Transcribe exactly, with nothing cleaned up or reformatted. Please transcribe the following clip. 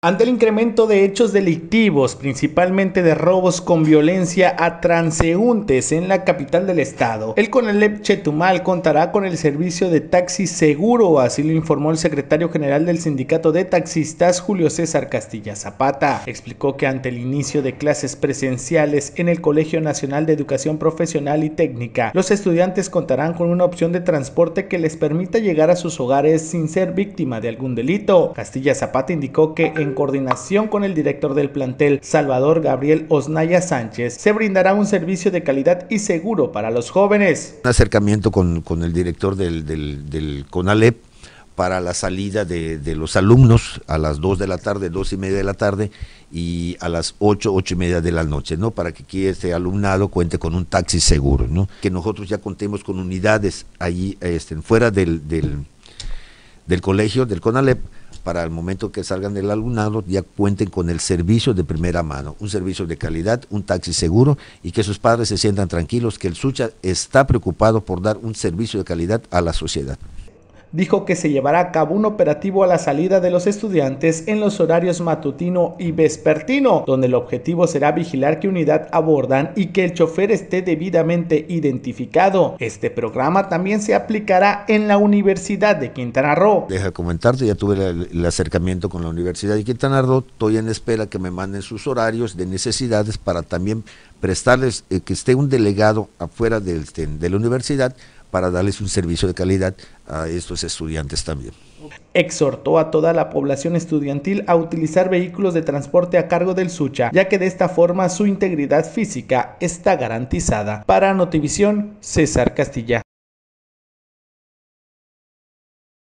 Ante el incremento de hechos delictivos, principalmente de robos con violencia a transeúntes en la capital del estado, el CONALEP Chetumal contará con el servicio de taxi seguro, así lo informó el secretario general del Sindicato de Taxistas, Julio César Castilla Zapata. Explicó que ante el inicio de clases presenciales en el Colegio Nacional de Educación Profesional y Técnica, los estudiantes contarán con una opción de transporte que les permita llegar a sus hogares sin ser víctima de algún delito. Castilla Zapata indicó que en coordinación con el director del plantel, Salvador Gabriel Osnaya Sánchez, se brindará un servicio de calidad y seguro para los jóvenes. Un acercamiento con, con el director del, del, del CONALEP para la salida de, de los alumnos a las dos de la tarde, dos y media de la tarde y a las ocho, ocho y media de la noche, ¿no? Para que aquí este alumnado cuente con un taxi seguro, ¿no? Que nosotros ya contemos con unidades allí, este, fuera del, del, del colegio, del CONALEP, para el momento que salgan del alumnado ya cuenten con el servicio de primera mano, un servicio de calidad, un taxi seguro y que sus padres se sientan tranquilos que el Sucha está preocupado por dar un servicio de calidad a la sociedad. Dijo que se llevará a cabo un operativo a la salida de los estudiantes en los horarios matutino y vespertino, donde el objetivo será vigilar qué unidad abordan y que el chofer esté debidamente identificado. Este programa también se aplicará en la Universidad de Quintana Roo. Deja comentarte, ya tuve el, el acercamiento con la Universidad de Quintana Roo, estoy en espera que me manden sus horarios de necesidades para también prestarles, eh, que esté un delegado afuera de, de, de la universidad para darles un servicio de calidad a estos estudiantes también. Exhortó a toda la población estudiantil a utilizar vehículos de transporte a cargo del Sucha, ya que de esta forma su integridad física está garantizada. Para Notivisión, César Castilla.